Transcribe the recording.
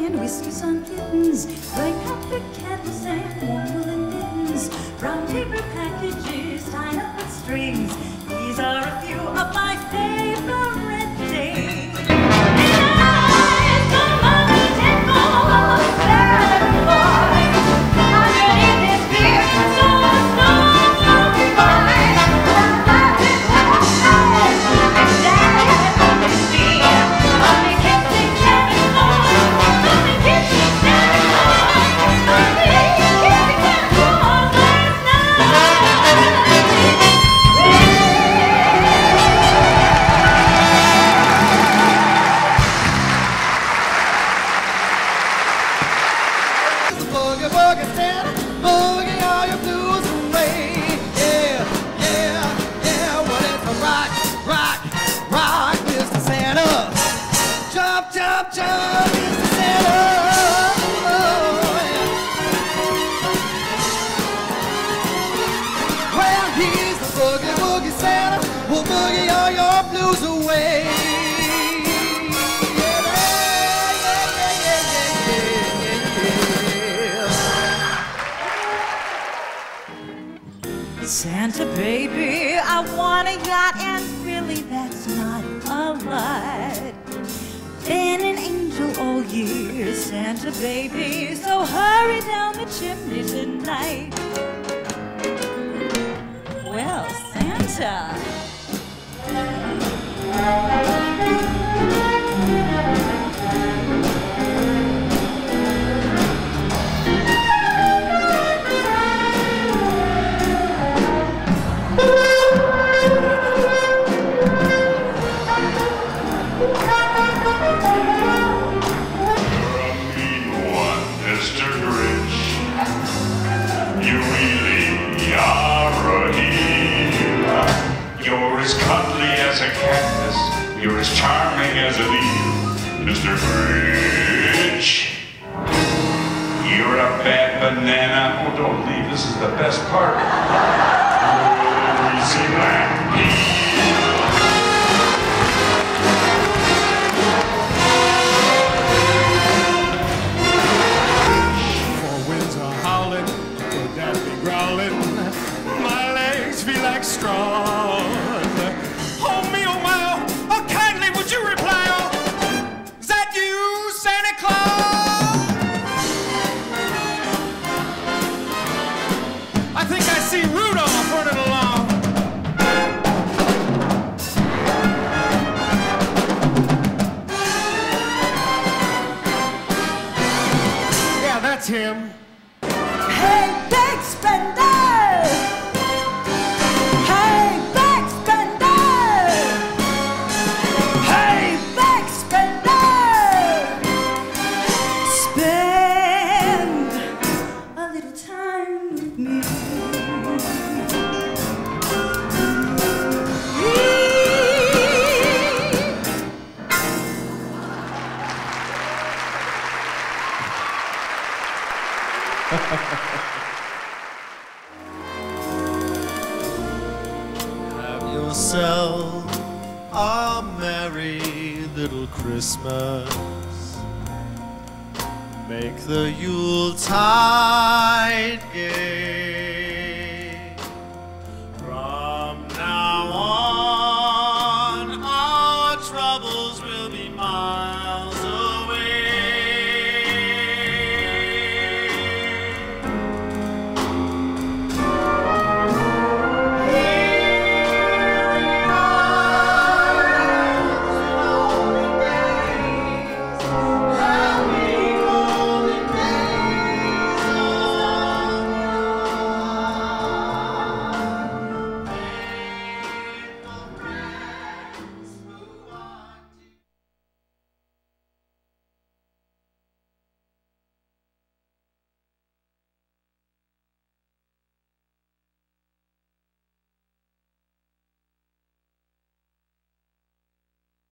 and whiskers on kittens, bright copper kettles and warm woolen mittens, brown paper packages tied up with strings. These are a few of my favorite things. Santa baby, I want a yacht, and really that's not a lot. Been an angel all year, Santa baby, so hurry down the chimney tonight. Well, Santa. You're as charming as an eel, Mr. Grinch. You're a bad banana. Oh, don't leave. This is the best part. Greasy black peel. Four winds are howling, the dad be growling. My legs feel like straw. Him. Hey, big spender! Hey, big spender! Hey, big spender! Spend a little time with me. Have yourself a merry little Christmas. Make the Yuletide gay.